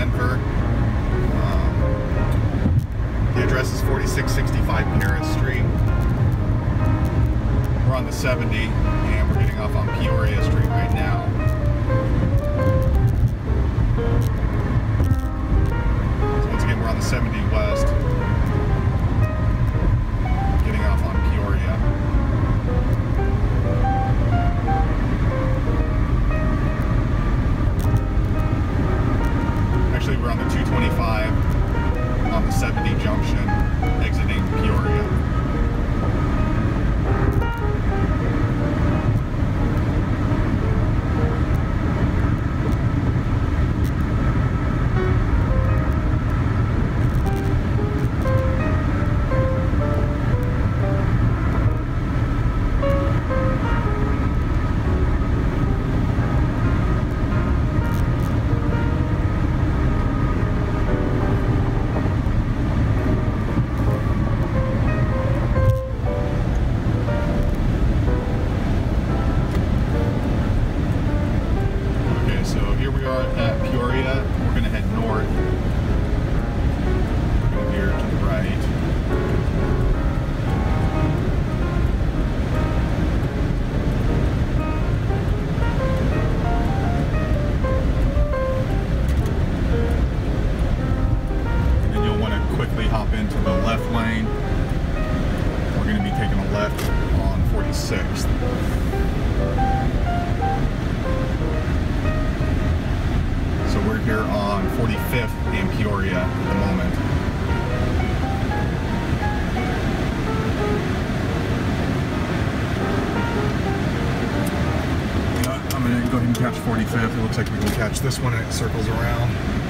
Denver. The address is 4665 Paris Street. We're on the 70 and we're getting off on Peoria Street right now. So once again, we're on the 70 West, getting off on Peoria. Actually, we're on the 225 on the 70 junction, exiting Peoria. Into the left lane. We're going to be taking a left on 46th. So we're here on 45th in Peoria at the moment. I'm going to go ahead and catch 45th. It looks like we can catch this one and it circles around.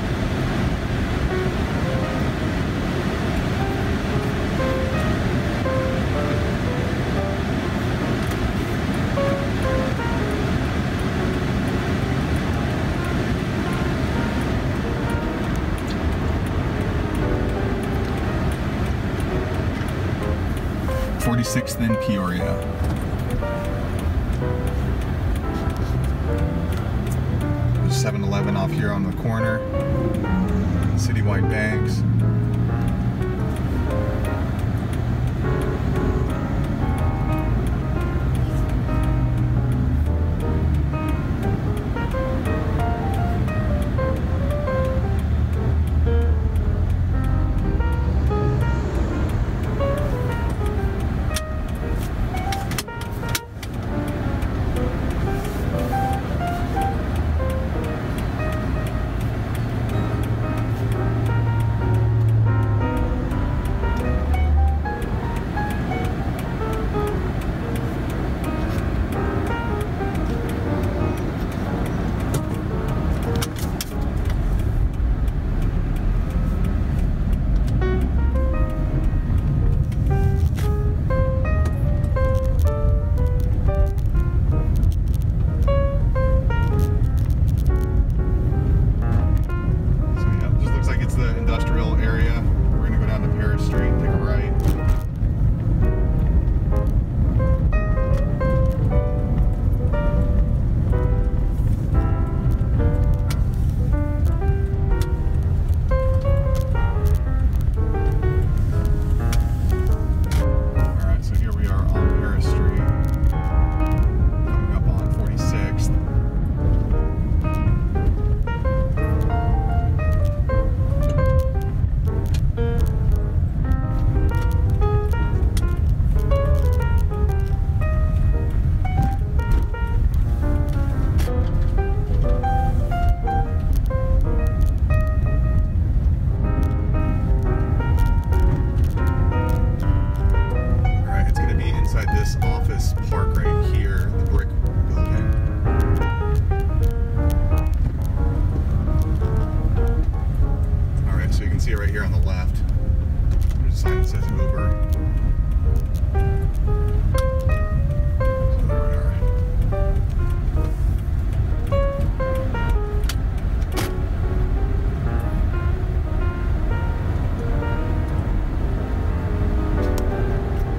Sixth in Peoria. There's 7-Eleven off here on the corner. Citywide banks.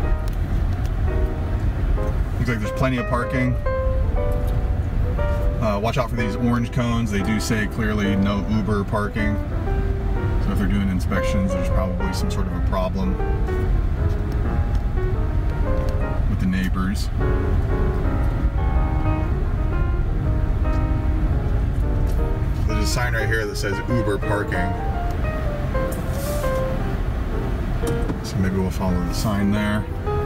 Looks like there's plenty of parking. Watch out for these orange cones. They do say clearly no Uber parking. So if they're doing inspections, there's probably some sort of a problem with the neighbors. There's a sign right here that says Uber parking. So maybe we'll follow the sign there.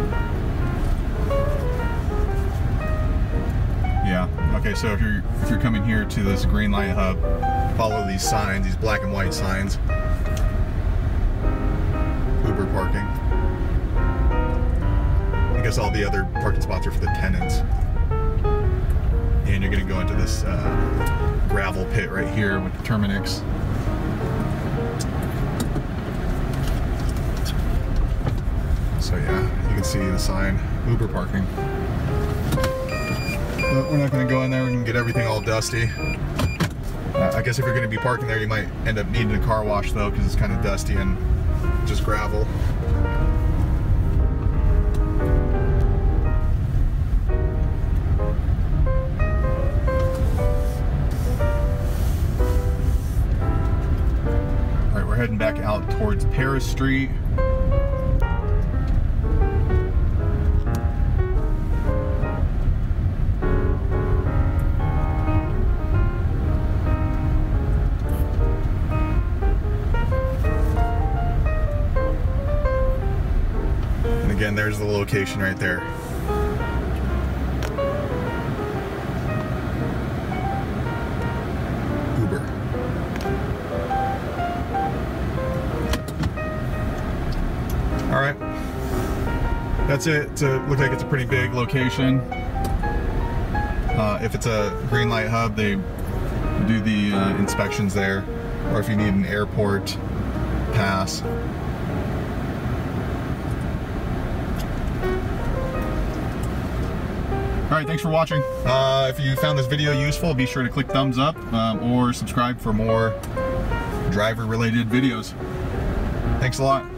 Yeah. Okay. So if you're coming here to this Greenlight Hub, follow these signs, these black and white signs. Uber parking. I guess all the other parking spots are for the tenants. And you're going to go into this gravel pit right here with the Terminix. So yeah, you can see the sign, Uber parking. But we're not going to go in there and get everything all dusty. I guess if you're going to be parking there, you might end up needing a car wash though, because it's kind of dusty and just gravel. Alright, we're heading back out towards Paris Street. Again, there's the location right there. Uber. All right, that's it. Looks like it's a pretty big location. If it's a Greenlight Hub, they do the inspections there, or if you need an airport pass. Alright, thanks for watching. If you found this video useful, be sure to click thumbs up or subscribe for more driver-related videos. Thanks a lot.